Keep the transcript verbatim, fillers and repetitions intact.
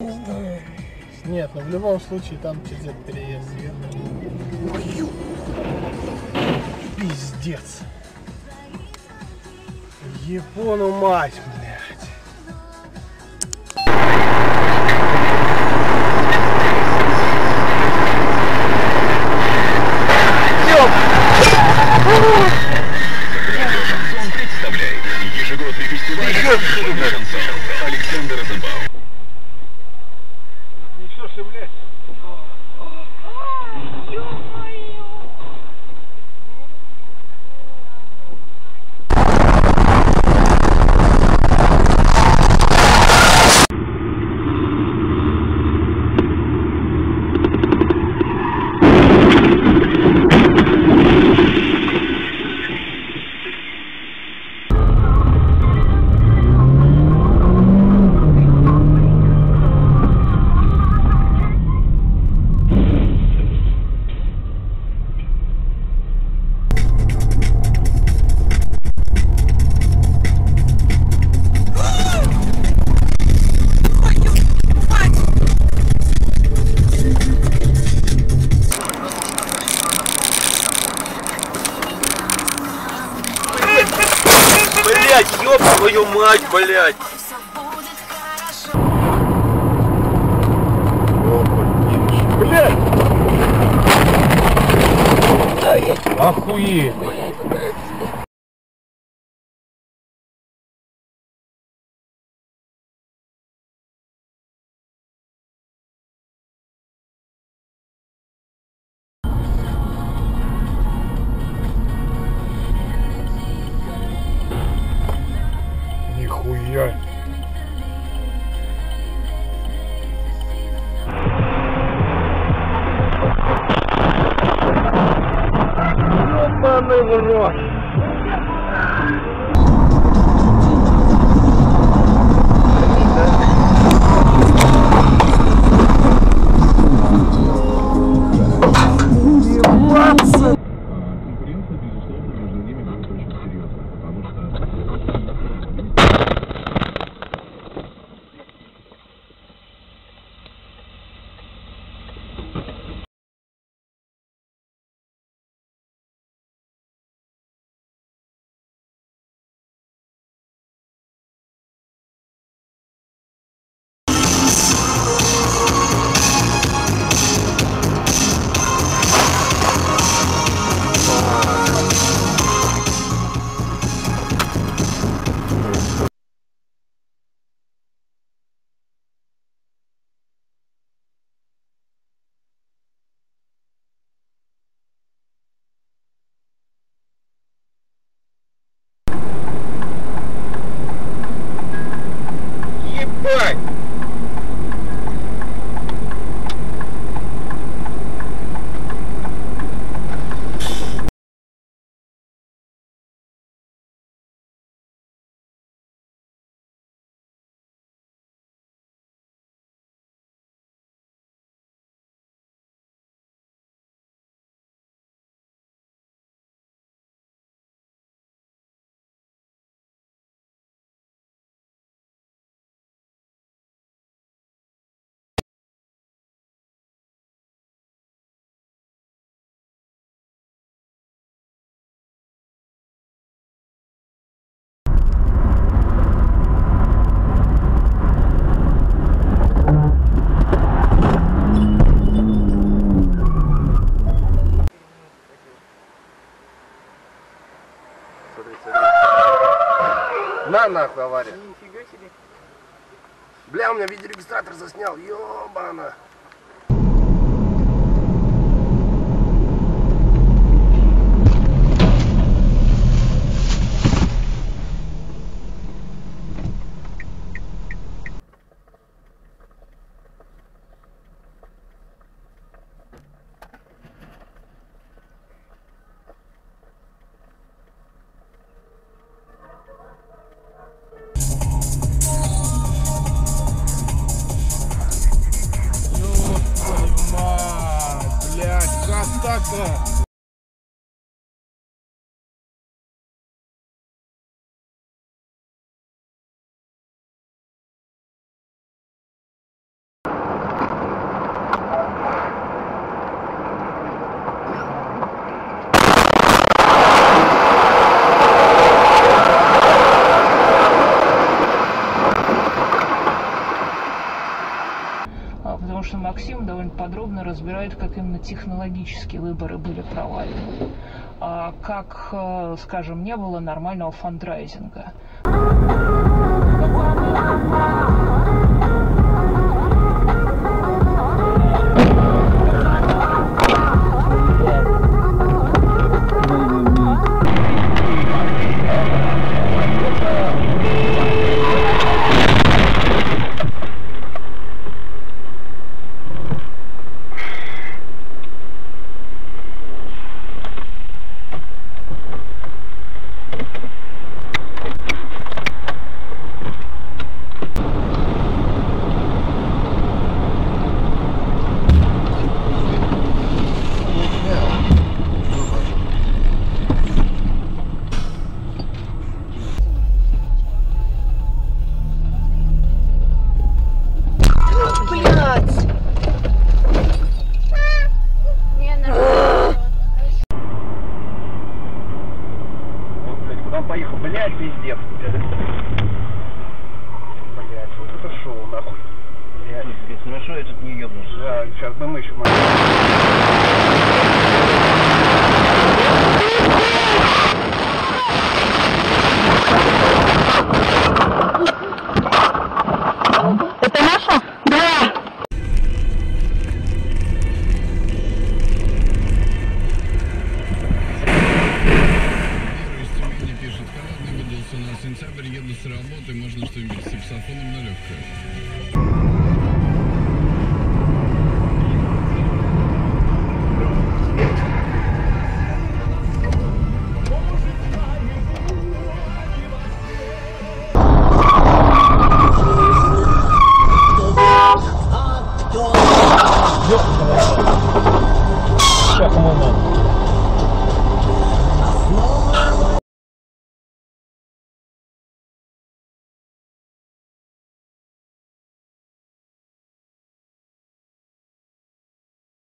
Нет, но в любом случае там через этот переезд сверху. Пиздец. Ебану мать, блядь. Шансон представляет ежегодный фестиваль Александр Розенбаум. Ничего себе, блядь. Блять, ёб твою мать, блять! Блядь! Охуеть! Нихуя! Ёбаный в рот! Ебаться! Конкуренция, безусловно, между ними будет очень серьезная, потому что... Ебать! Смотри, смотри. На нахуй авария. Нифига себе. Бля, у меня видеорегистратор заснял, ёбана. которые были провалены. А, как, э, скажем, не было нормального фандрайзинга. Поехал, блядь, пиздец. Блядь, вот это шоу, нахуй. Блядь. Хорошо, этот не ебнулся. Да, сейчас бы мы еще могли. Это наша? Да! Пишет, холодный выдался на сентябрь, еду с работы, можно